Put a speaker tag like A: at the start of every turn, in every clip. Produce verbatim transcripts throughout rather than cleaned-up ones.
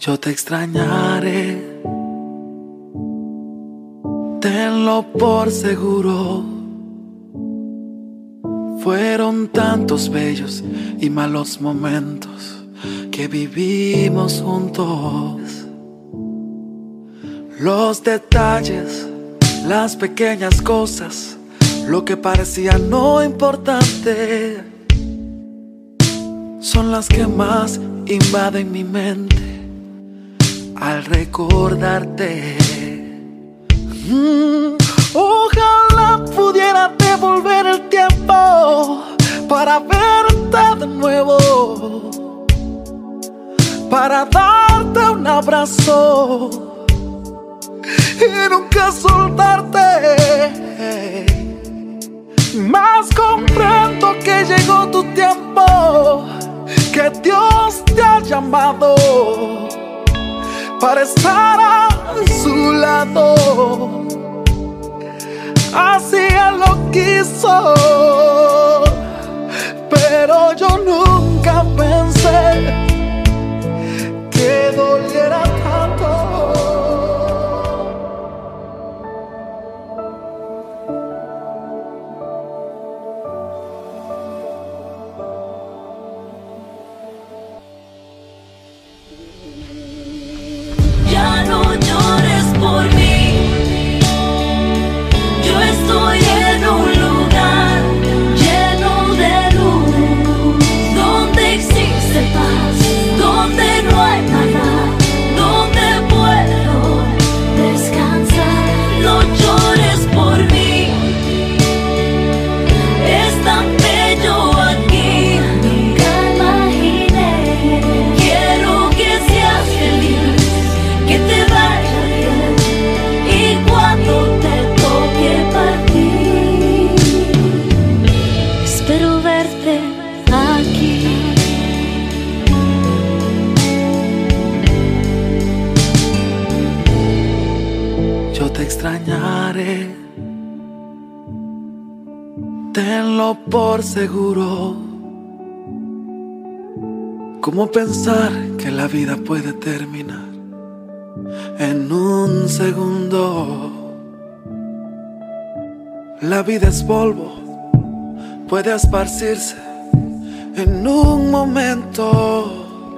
A: Yo te extrañaré, tenlo por seguro. Fueron tantos bellos y malos momentos que vivimos juntos. Los detalles, las pequeñas cosas, lo que parecía no importante, son las que más invaden mi mente al recordarte. Mm, ojalá pudiera devolver el tiempo para verte de nuevo, para darte un abrazo y nunca soltarte. Mas comprendo que llegó tu tiempo, que Dios te ha llamado para estar a su lado. Así Él lo quiso, pero yo nunca pensé que doliera tanto.
B: Ya no llores por mí, yo estoy en un lugar lleno de luz, donde existe paz, donde no hay maldad, donde puedo descansar. No llores por mí, es tan bello aquí, nunca imaginé. Quiero que seas feliz, que te vaya bien, y cuando te toque partir, espero verte aquí.
A: Yo te extrañaré, tenlo por seguro. ¿Cómo pensar que la vida puede terminar en un segundo? La vida es polvo, puede esparcirse en un momento.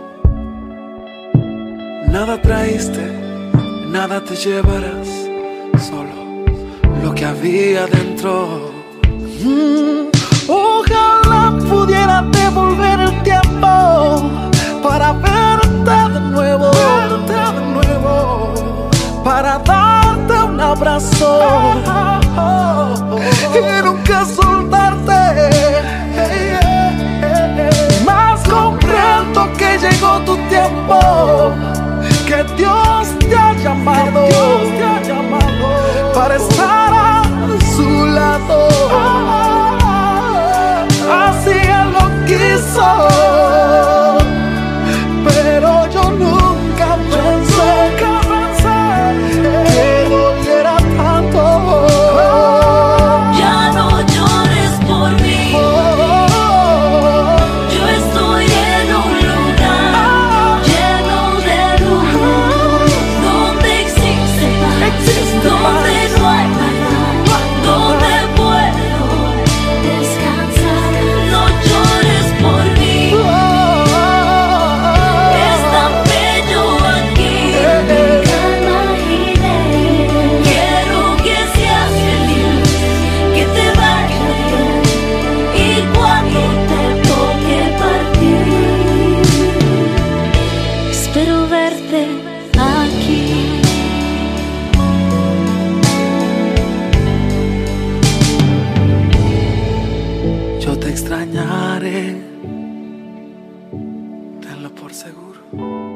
A: Nada traíste, nada te llevarás, solo lo que había dentro. Mm, ojalá pudiera devolver el tiempo para verte de nuevo, verte de nuevo, para darte un abrazo y nunca soltarte. Mas comprendo que llegó tu tiempo, que Dios te ha llamado, Dios te ha llamado para estar a su lado. Así Él lo quiso, pero yo nunca pensé que doliera tanto.
B: Ya no llores por mí, yo estoy en un lugar lleno de luz, donde existe paz, donde no hay maldad, donde puedo descansar. No llores por mí, es tan bello aquí, nunca imaginé. Quiero que seas feliz, que te vaya bien, y cuando te toque partir, espero verte aquí.
A: Yo te extrañaré, tenlo por seguro.